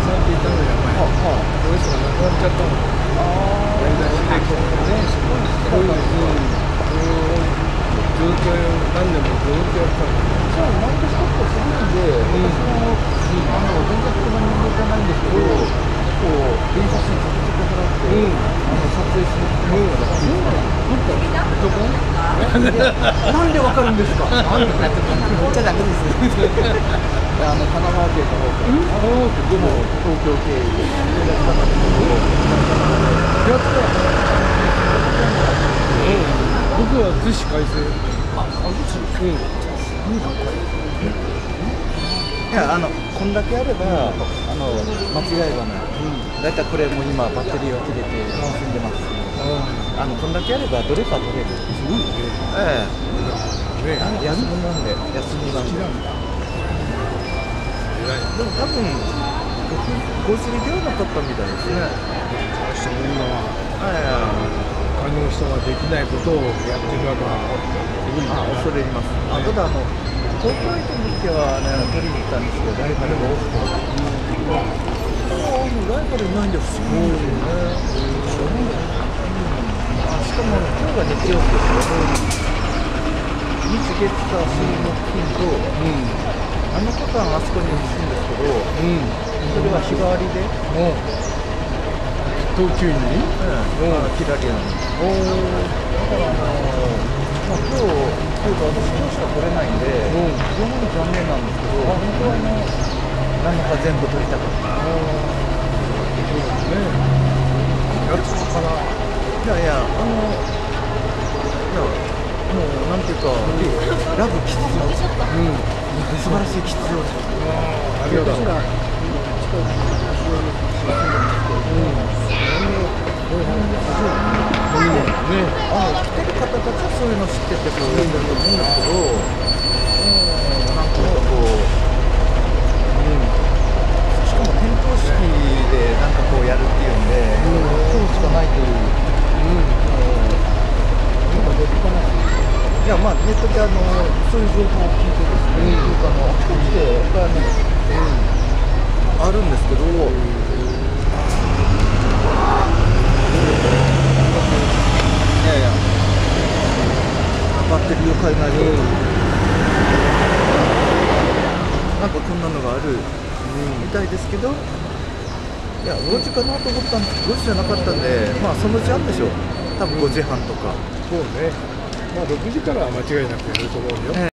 さんっていたのよ、前。その人が亡くなっちゃったの。やりだしで、こうね、そういう、ずっと何年もずっとやったの。 じゃあ毎年結構すごいんで、私も全然車に乗らないんですけど、こう電車賃ちょこちょこ払って、撮影しに来てますから。なんでわかるんですか。なんで言っちゃダメです。神奈川県の方から、でも東京経由でやった僕は逗子海星。 いやこんだけあれば間違いはない。だいたいこれも今バッテリーを切れて進んでます。こんだけあればどれか取れる。すごいね。安物なんで安物なんで。でも多分ご知りではなかったみたいですね。 今は他の人ができないことをやってるわけだ。 恐れ入ります。ただ東京行った時は取りに行ったんですけど、ライバルが多くて、ライバルいないんで不思議ですよね。しかも今日が日曜日ですよ。日月火水木金と、7日間あそこに行くんですけど、それは日替わりで、 東急にキラリアに。だから今日というか私今日しか取れないんで、非常に残念なんですけど、本当は何か全部取りたかった。 そうですね。やつから。 いやもうなんていうか、ラブ吉祥寺。素晴らしい吉祥寺。 ありがとう。 来てる方たちはそういうの知っててそういうんだと思うんですけど、なんかしかも点灯式でなんかこうやるっていうんで、今日しかないという。いやネットでそういう情報を聞いてですね、あちこちであるんですけど。バッテリーを変えないと、なんかこんなのがあるみたいですけど、いや5時かなと思ったんですけど5時じゃなかったんで、そのうちあるでしょう。多分5時半とか。 そうね。6時からは間違いなくやると思うよ。